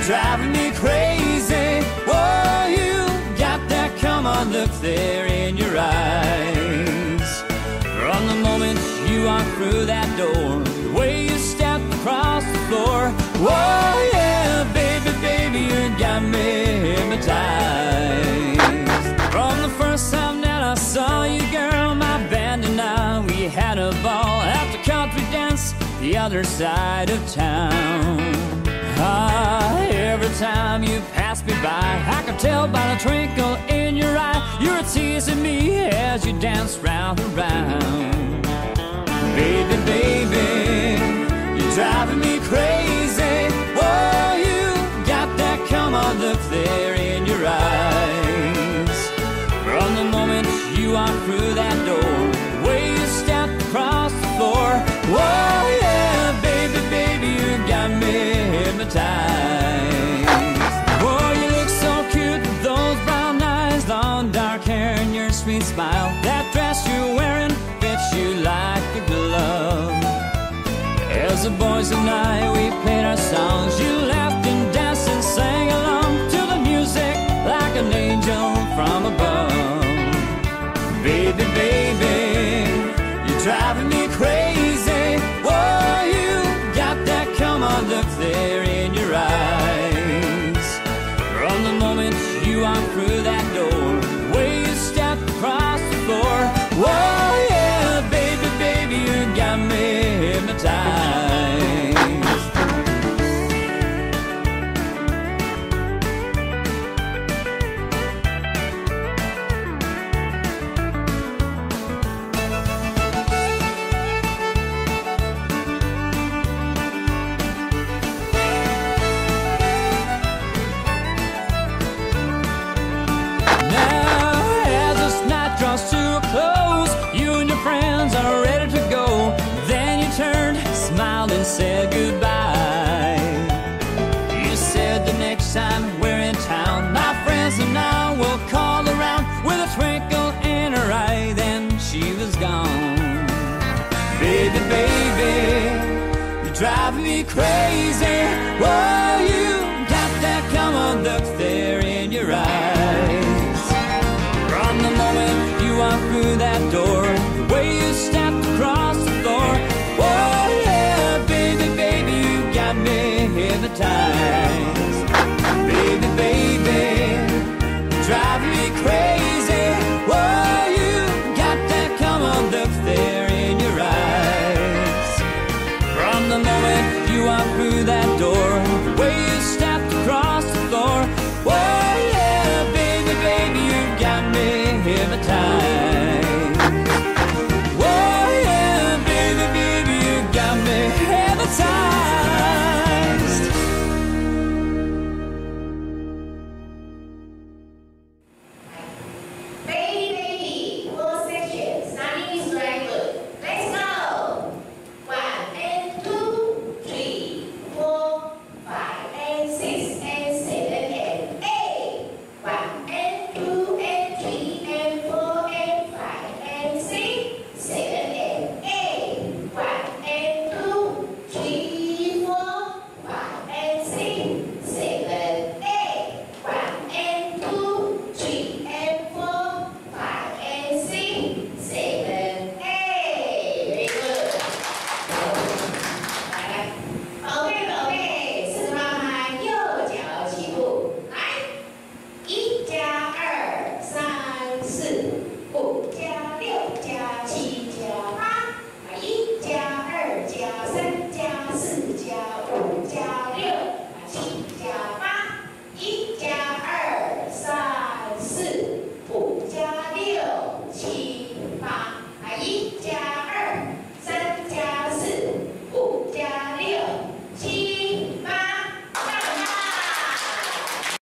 driving me crazy. Oh, you got that come on look there in your eyes. From the moment you walk through that door, the way you step across the floor. Oh yeah, baby, baby, you got me hypnotized. From the first time that I saw you, girl, my band and I, we had a ball at the country dance the other side of town. Every time you pass me by, I could tell by the twinkle in your eye, you were teasing me as you danced round and round. Baby, baby, you're driving me crazy. Oh, you got that come on look there in your eyes. From the moment you walk through that door, the way you step across the floor. Oh yeah, baby, baby, you got me hypnotized. Oh, you look so cute with those brown eyes, long dark hair and your sweet smile. That dress you're wearing fits you like a glove. As the boys and I, we played our songs, you laughed and danced and sang along to the music like an angel from above. Baby, baby, you're driving me crazy. Oh, you got that come on look there in your eyes. From the moment you walk through that door, the way you step across the floor. Oh yeah, baby, baby, you got me hypnotized. Said goodbye. You said the next time we're in town, my friends and I will call around. With a twinkle in her eye, then she was gone. Baby, baby, you're driving me crazy.